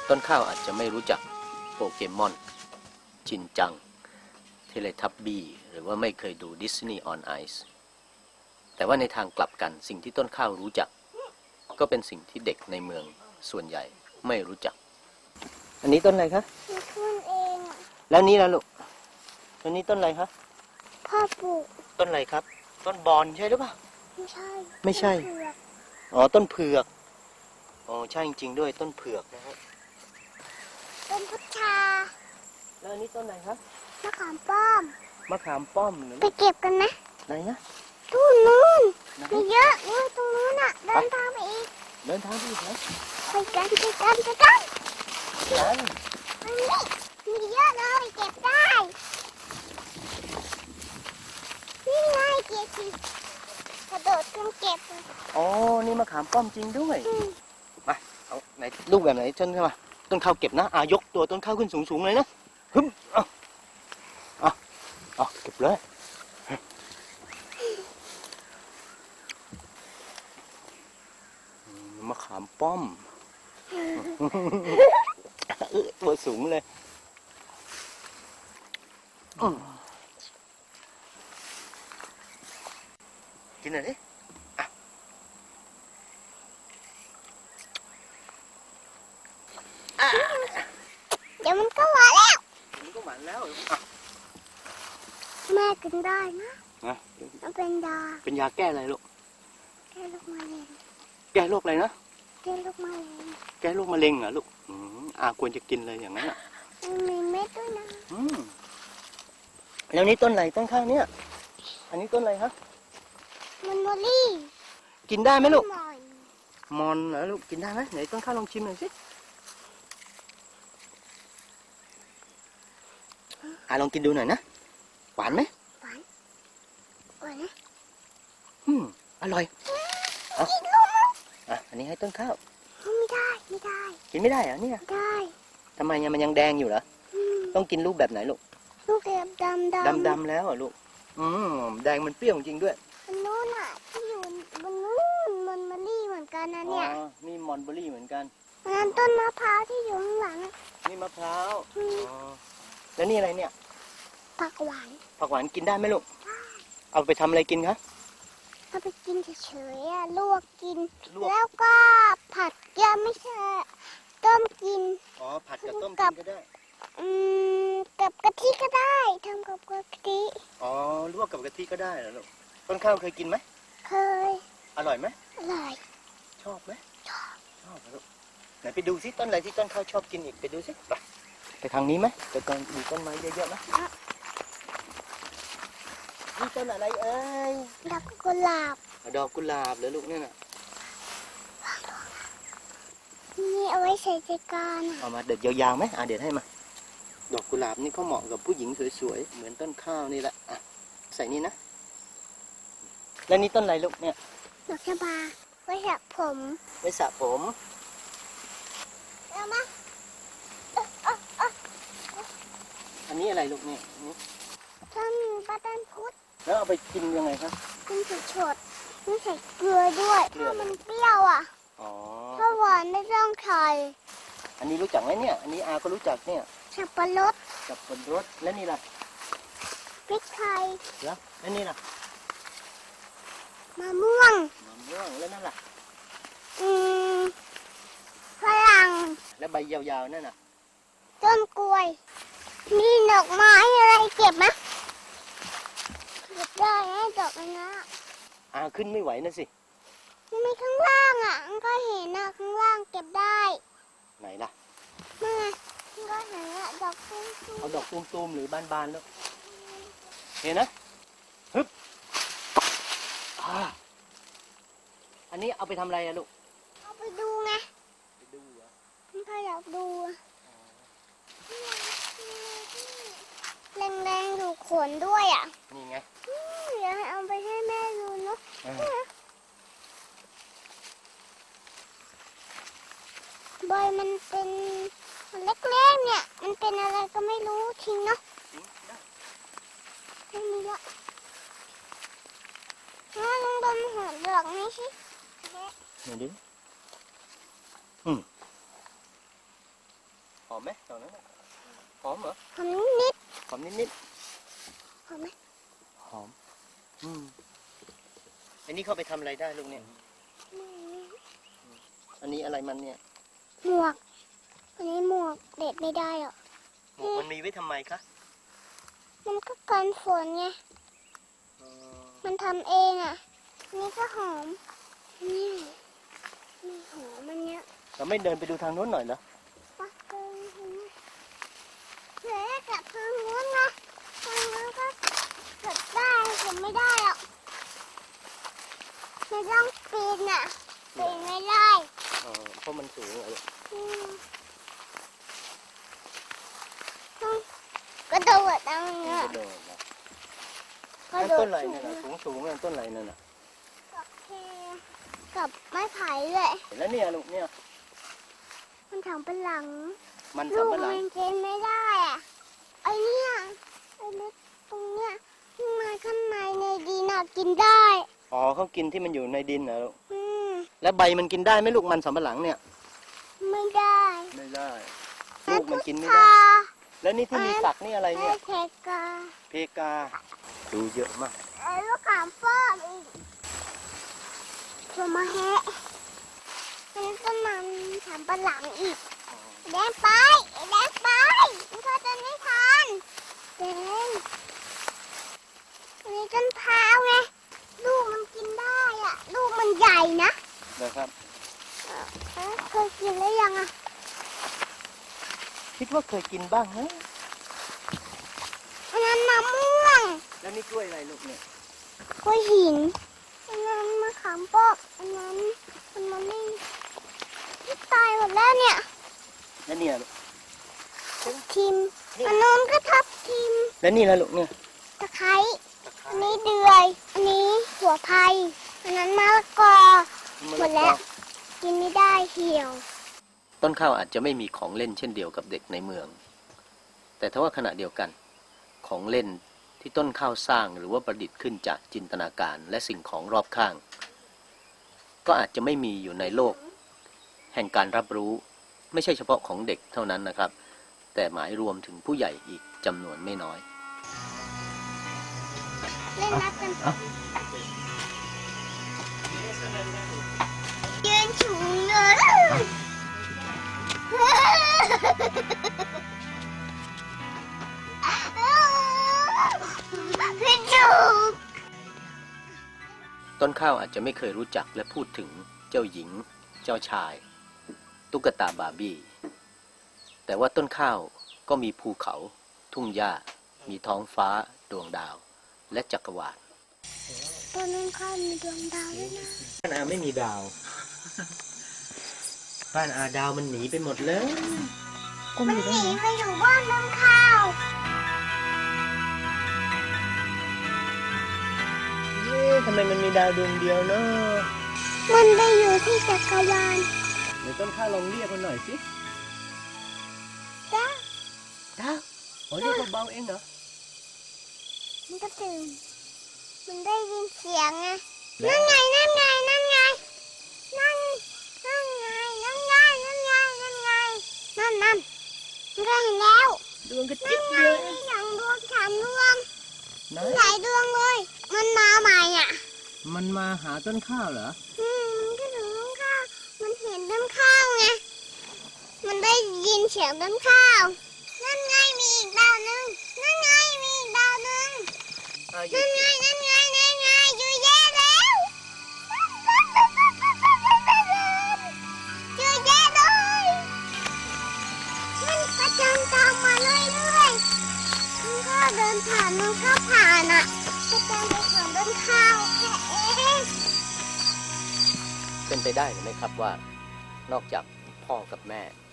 ต้นข้าวอาจจะไม่รู้จักโปเกมอนชินจังเทเลทับบี้หรือว่าไม่เคยดูดิสนีย์ออนไอซ์แต่ว่าในทางกลับกันสิ่งที่ต้นข้าวรู้จักก็เป็นสิ่งที่เด็กในเมืองส่วนใหญ่ไม่รู้จักอันนี้ต้นอะไรคะต้นเองแล้วนี้ล่ะลูกต้นนี้ต้นอะไรคะพ่อปลูกต้นอะไรครับต้นบอนใช่หรือเปล่าไม่ใช่ไม่ใช่อ๋อต้นเผือกอ๋อใช่จริงๆด้วยต้นเผือกนะฮะต้นพุทธาแล้วอันนี้ต้นอะไรครับมะขามป้อมมะขามป้อมหรือไปเก็บกันนะไหนนะตู้นู้นมีเยอะเลยตรงนู้นอ่ะเดินทางไปอีกเดินทางไปอีกนะไปกันนี่มีเยอะเลยเก็บได้นี่ไงเก็บสิกระโดดขึ้นเก็บอ๋อนี่มะขามป้อมจริงด้วยมาเอาไหนลูกแบบไหนต้นเข้ามาต้นข้าวเก็บนะยกตัวต้นข้าวขึ้นสูงๆเลยนะฮึบเอาเก็บเลยมะขามป้อมตัวสูงเลยกินหน่อยดิเดี๋ยวมันก็หวานแล้วแม่กินได้นะมันเป็นยาแก้อะไรลูกแก้โรคมะเร็งแก้โรคอะไรนะแก้โรคมะเร็งแก้โรคมะเร็งเหรอลูกควรจะกินเลยอย่างนั้นอ่ะมีเม็ดด้วยนะแล้วนี่ต้นอะไรต้นข้างเนี้ยอันนี้ต้นอะไรครับมันมอลลี่กินได้ไหมลูกมอนเหรอลูกกินได้ไหมไหนต้นข้าวลองชิมหน่อยสิลองกินดูหน่อยนะหวานไหมหวานนะอร่อยอันนี้ให้ต้นข้าวไม่ได้กินไม่ได้เหรอเนี่ยได้ทำไมมันยังแดงอยู่เหรอต้องกินลูกแบบไหนลูกลูกแบบดำแล้วลูกแดงมันเปรี้ยวจริงด้วยมันนู้นอ่ะที่อยู่บนนู้นมันมอลลี่เหมือนกันนะเนี่ยนี่มอนเบอรี่เหมือนกันนั่นต้นมะพร้าวที่อยู่ข้างหลังนี่มะพร้าวแล้วนี่อะไรเนี่ยผักหวานกินได้ไหมลูกเอาไปทำอะไรกินคะเอาไปกินเฉยๆลวกกินแล้วก็ผัดไม่ใช่ต้มกินผัดกับต้มกินก็ได้กับกะทิก็ได้ทำกับกะทิลวกกับกะทิก็ได้เหรอลูกต้นข้าวเคยกินไหมเคยอร่อยไหมอร่อยชอบไหมชอบลูกไหนไปดูซิต้นอะไรที่ต้นข้าวชอบกินอีกไปดูซิไปทางนี้ไหมไปตรงดูต้นไม้เยอะๆนะนี่ต้นอะไรเอ้ยดอกกุหลาบเหรอลูกเนี่ยน่ะนี่เอาไว้ใส่ใจกันเอามาเด็ดยาวๆไหมเด็ดให้มาดอกกุหลาบนี่เขาเหมาะกับผู้หญิงสวยๆเหมือนต้นข้าวนี่แหละใส่นี่นะแล้วนี่ต้นอะไรลูกเนี่ยดอกชบาไว้สระผมเอามาอันนี้อะไรลูกเนี่ยต้นปลาต้นพุทธแล้วเอาไปกินยังไงครับกินสดๆไม่ใส่เกลือด้วยเพราะมันเปรี้ยวถ้าหวานไม่ต้องใส่อันนี้รู้จักไหมเนี่ยอันนี้ก็รู้จักเนี่ยสับปะรดแล้วนี่ล่ะพริกไทยแล้วนี่ล่ะมะม่วงแล้วนั่นล่ะฝรั่งแล้วใบยาวๆนั่นน่ะต้นกล้วยนี่ดอกไม้อะไรเก็บไหมเก็บได้ดอกอันนี้ขึ้นไม่ไหวนะสิมีข้างล่างมันก็เห็นข้างล่างเก็บได้ไหนล่ะนั่นไงมันก็เห็นดอกตุ้มเอาดอกตุ้มๆหรือบานๆแล้วเห็นนะฮึบอันนี้เอาไปทำอะไรลูกเอาไปดูไงมันก็อยากดูแรงๆดูขนด้วยนี่ไงอยากให้เอาไปให้แม่ดูเนาะใบมันเป็นเล็กๆเนี่ยมันเป็นอะไรก็ไม่รู้ทิ้งเนาะไม่มีละลองดมหัวดอกนี้สิไหนดิหอมไหมตอนนั้นน่ะหอมเหรอหอมนิดหอมนิดๆหอมไหมๆหอมอันนี้เข้าไปทำอะไรได้ลูกเนี่ยอันนี้อะไรมันเนี่ยหมวกอันนี้หมวกเด็ดไม่ได้หรอกหมวกมันมีไว้ทำไมคะมันก็กันฝนไงมันทำเองอ่ะอันนี้ก็หอมนี่หอมมันเนี้ยเราไม่เดินไปดูทางโน้นหน่อยเหรอปักเกินเหลือกับทางนู้นนะทางนู้นก็เกิดได้เก็บไม่ได้หรอกไม่ต้องปีนอ่ะปีนไม่ได้เพราะมันสูงอะลูกต้องกระโดดเอาเงี้ยกระโดดนะกระนั่นโดต้ดนอะไรสูเนี่ยงนะสูงนั่นต้นอะไรนั่นน่ะกับไม้ไผ่เลยแล้วเนี่ยลูกเนี่ยมันถังเป็นหลังมันลูกสำปะหลัมังนกินไม่ได้อะไอเนี่ยไอเล็กตรงเนี้ยข้างในในดินอะกินได้อ๋อเขากินที่มันอยู่ในดินนะลูกอืมแล้วใบมันกินได้ไหมลูกมันสำปะหลังเนี่ยไม่ได้ไม่ได้ ลูกมันกินไม่ได้ค่ะแล้วนี่ที่มีฝักนี่อะไรเนี่ยเพกาเพกา ดูเยอะมากไอ้ลูกขามป้อมอีกชมมาแฮะอันนี้ต้นมันถามปลาหลังอีกแดงไปแดงไปมันเขาจะไม่ทันแดงอันนี้ต้นพร้าวไงลูกมันกินได้อ่ะ ลูกมันใหญ่นะนะครับเคยกินหรือยังอ่ะคิดว่าเคยกินบ้างไหมอันนั้นมะม่วงแล้วนี่กล้วยอะไรลูกเนี่ยกล้วยหินอันนั้นมะขามป้อมอันนั้นมันนี่ตายหมดแล้วเนี่ยแล้วเนี่ยลูกทับทิมอันนู้นก็ทับทิมแล้วนี่ละลูกเนี่ยตะไคร้อันนี้เดือยอันนี้หัวไผ่อันนั้นมะละกอหมดแล้ว กินไม่ได้เหี่ยวต้นข้าวอาจจะไม่มีของเล่นเช่นเดียวกับเด็กในเมือง แต่ถ้าว่าขณะเดียวกัน ของเล่นที่ต้นข้าวสร้างหรือว่าประดิษฐ์ขึ้นจากจินตนาการและสิ่งของรอบข้าง ก็อาจจะไม่มีอยู่ในโลก แห่งการรับรู้ไม่ใช่เฉพาะของเด็กเท่านั้นนะครับ แต่หมายรวมถึงผู้ใหญ่อีกจำนวนไม่น้อยเล่นนัดกันยืนฉุงเลยพี่จุกต้นข้าวอาจจะไม่เคยรู้จักและพูดถึงเจ้าหญิง เจ้าชาย ตุ๊กตาบาร์บี้ แต่ว่าต้นข้าวก็มีภูเขา ทุ่งหญ้า มีท้องฟ้า ดวงดาว และจักรวาลต้นนั้นข้าวมีดวงดาวด้วยนะบ้านอาไม่มีดาว บ้านอาดาวมันหนีไปหมดเลยมันหนีไปอยู่บ้านต้นข้าวทำไมมันมีดาวดวงเดียวเนาะมันไปอยู่ที่จักรวาลเดี๋ยวต้นข้าวลองเรียกมันหน่อยสิจ้าดาวโอ้เรียกเบาๆเองเหรอมันก็ตื่นมันได้ยินเสียงไงนั่นไงนั่นไงนั่นไงนั่นนั่นไงนั่นไงนั่นไงนั่นไงนั่นนั่นมันก็เห็นแล้วดวงกระนั่จิ๊นบไงเลยอย่างดวงสามดวงนะหลายดวงเลย มันมาใหม่อ่ะมันมาหาต้นข้าวเหรอมันก็ถึงต้นข้าวมันเห็นต้นข้าวไงมันได้ยินเสียงต้นข้าวนั่นไงมีอีกดาวหนึ่งนั่นไงมีอีกดาวหนึ่ง นั่นไงนั่นไงนั่นไงอยู่แย่แล้วอยู่แย่เลยมันประจันตามมาเรื่อยๆมันก็เดินผ่านมันก็ผ่านอ่ะประจันไปผ่านต้นข้าวแค่เองเป็นไปได้หรือไม่ครับว่า นอกจากพ่อกับแม่